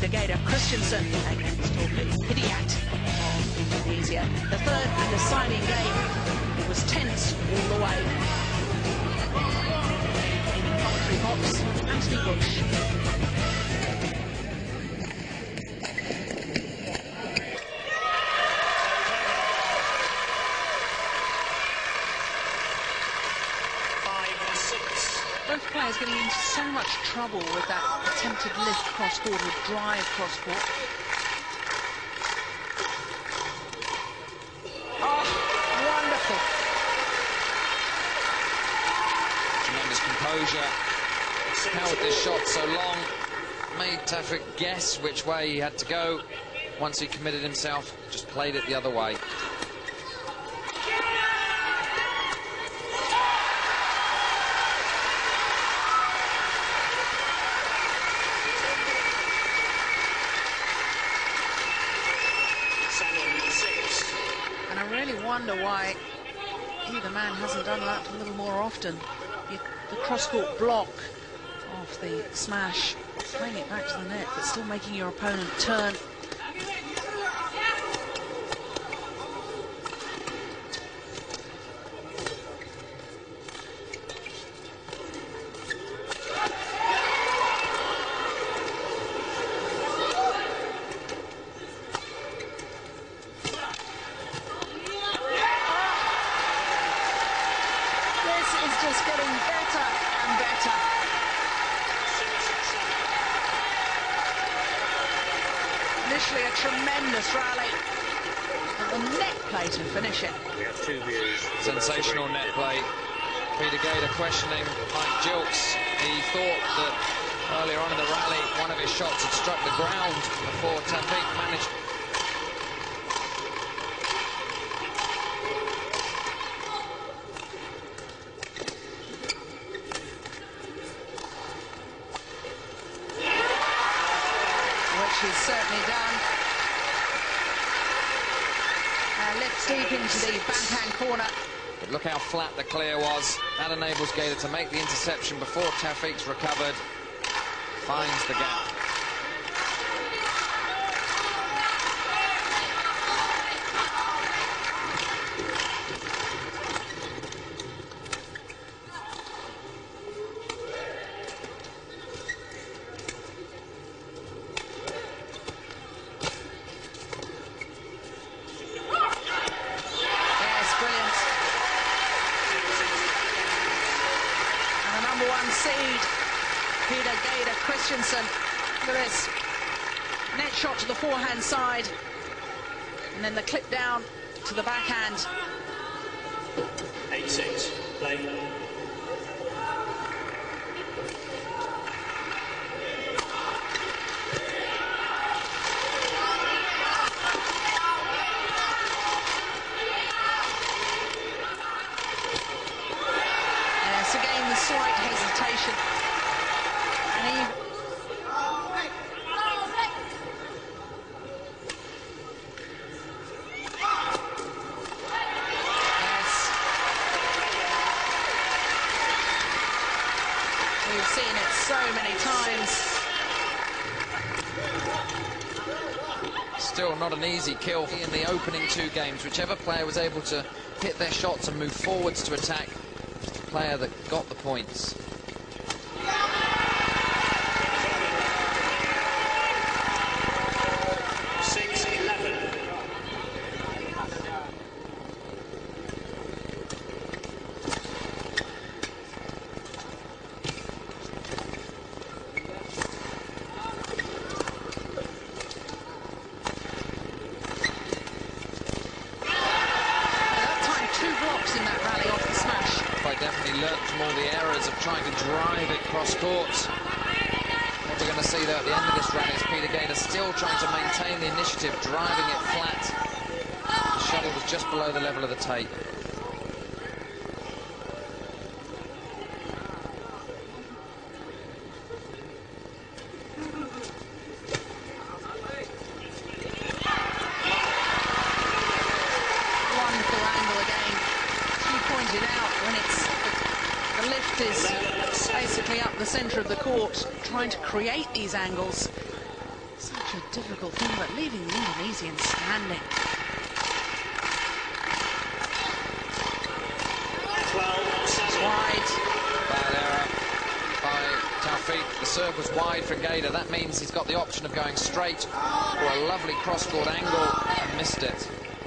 Gator Christensen against Taufik Hidayat of Indonesia. The third and deciding game was tense all the way. In the commentary box, Anthony Bush. Both players getting into so much trouble with that attempted lift cross-court or drive cross-court. Oh, wonderful. Tremendous composure. Held this shot so long. Made Taufik guess which way he had to go. Once he committed himself, just played it the other way. I wonder why either man hasn't done that a little more often. The cross-court block of the smash, playing it back to the net, but still making your opponent turn. Just getting better and better. Initially a tremendous rally, but the net play to finish it. We have two views. Sensational net play. Peter Gator questioning Mike Gilkes. He thought that earlier on in the rally, one of his shots had struck the ground before Taufik managed. She's certainly done. Lifts deep into the backhand corner. But look how flat the clear was. That enables Gator to make the interception before Taufik's recovered. Finds the gap. #1 seed, Peter Gator Christensen. Look at this. Net shot to the forehand side. And then the clip down to the backhand. 8-6. Play. Again, the slight hesitation. And he... Yes. We've seen it so many times. Still not an easy kill in the opening two games. Whichever player was able to hit their shots and move forwards to attack, player that got the points. Definitely learnt from all the errors of trying to drive it cross court. What we're going to see though at the end of this rally is Peter Gator still trying to maintain the initiative, driving it flat. The shuttle was just below the level of the tape. Wonderful angle again. She pointed out when the lift is basically up the centre of the court, trying to create these angles. Such a difficult thing, but leaving the Indonesian standing. 12-7. Wide. Bad error by Taufik. The serve was wide for Gator. That means he's got the option of going straight for a lovely cross-court angle and missed it.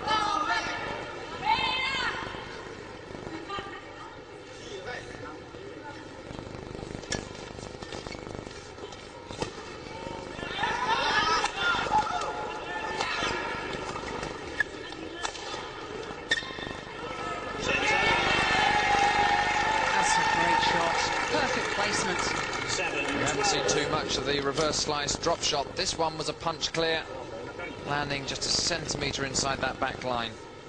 We haven't seen too much of the reverse slice drop shot. This one was a punch clear, landing just a centimetre inside that back line.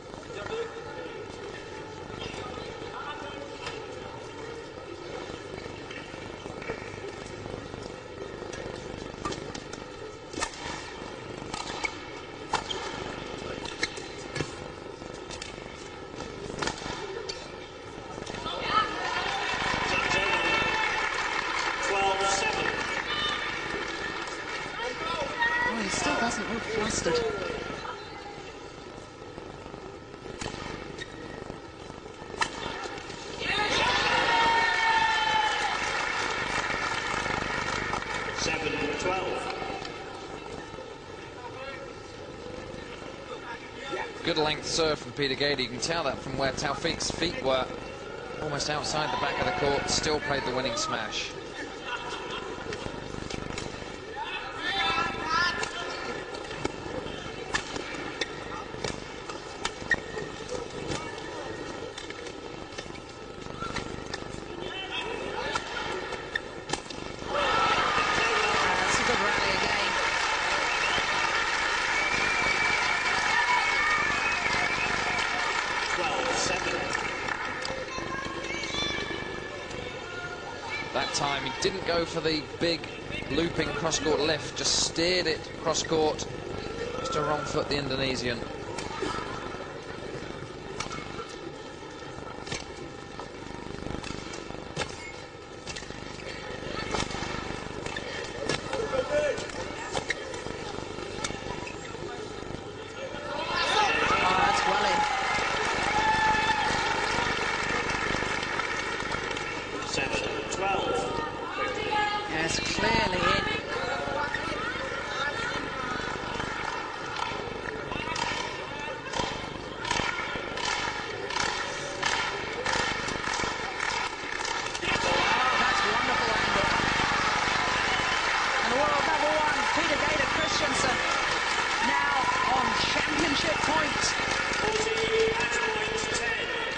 Doesn't look flustered. Good length serve from Peter Gator. You can tell that from where Taufik's feet were, almost outside the back of the court, still played the winning smash. That time he didn't go for the big looping cross-court lift, just steered it cross-court. Just a wrong foot, the Indonesian. Yes, clearly in. That's wonderful angle. And the world #1, Peter Gator Christensen, now on championship point. 40 at point 10.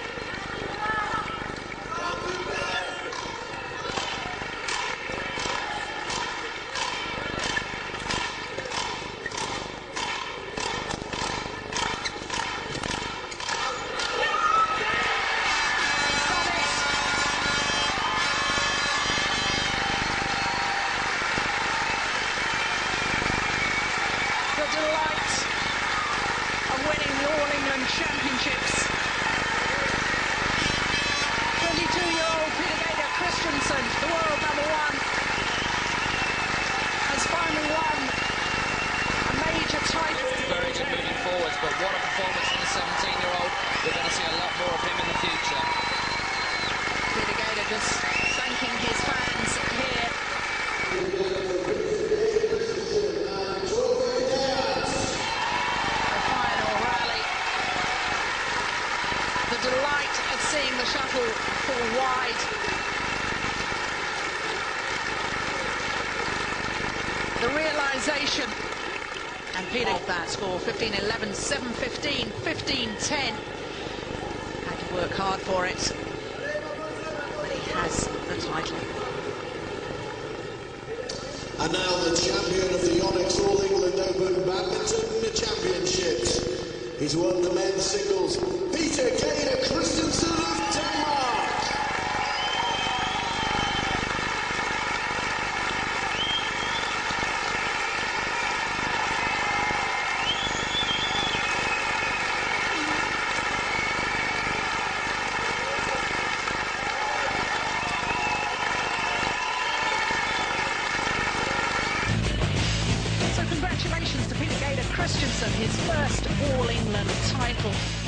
Championships. 22-year-old Peter Gator Christensen, the world #1, has finally won a major title. Very good moving forwards, but what a performance from the 17-year-old. We're going to see a lot more of him in the future. Peter Gator just thanking his fans here. Delight of seeing the shuttle fall wide. The realisation, and Peter that score 15-11, 7-15, 15-10. Had to work hard for it, but he has the title. And now the champion of the Onyx All England Open Badminton Championships. He's won the men's singles. Peter Gator Christensen of Denmark. So his first All England title.